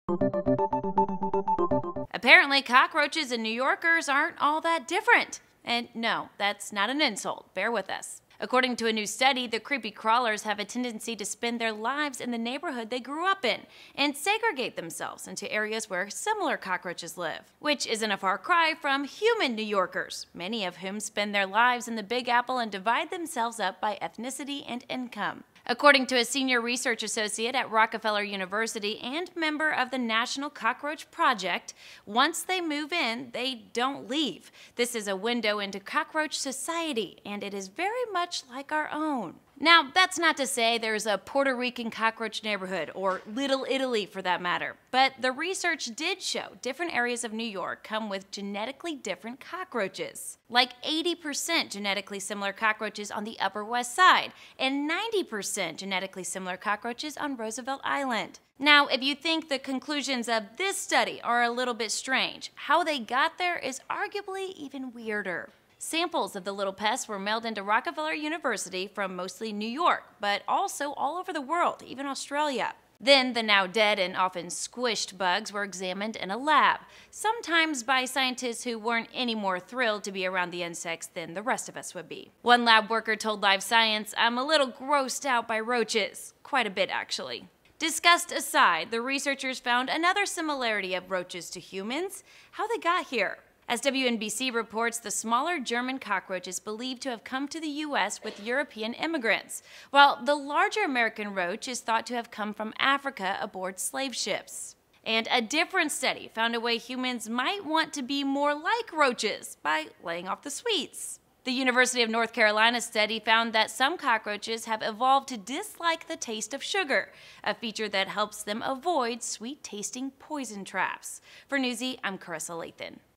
Apparently, cockroaches and New Yorkers aren't all that different. And no, that's not an insult. Bear with us. According to a new study, the creepy crawlers have a tendency to spend their lives in the neighborhood they grew up in and segregate themselves into areas where similar cockroaches live, which isn't a far cry from human New Yorkers, many of whom spend their lives in the Big Apple and divide themselves up by ethnicity and income. According to a senior research associate at Rockefeller University and member of the National Cockroach Project, once they move in, they don't leave. This is a window into cockroach society, and it is very much like our own. Now, that's not to say there's a Puerto Rican cockroach neighborhood, or Little Italy for that matter, but the research did show different areas of New York come with genetically different cockroaches. Like 80% genetically similar cockroaches on the Upper West Side, and 90% genetically similar cockroaches on Roosevelt Island. Now, if you think the conclusions of this study are a little bit strange, how they got there is arguably even weirder. Samples of the little pests were mailed into Rockefeller University from mostly New York, but also all over the world, even Australia. Then the now dead and often squished bugs were examined in a lab, sometimes by scientists who weren't any more thrilled to be around the insects than the rest of us would be. One lab worker told Live Science, "I'm a little grossed out by roaches." Quite a bit, actually. Disgust aside, the researchers found another similarity of roaches to humans: how they got here. As WNBC reports, the smaller German cockroach is believed to have come to the U.S. with European immigrants, while the larger American roach is thought to have come from Africa aboard slave ships. And a different study found a way humans might want to be more like roaches by laying off the sweets. The University of North Carolina study found that some cockroaches have evolved to dislike the taste of sugar, a feature that helps them avoid sweet-tasting poison traps. For Newsy, I'm Carissa Lathan.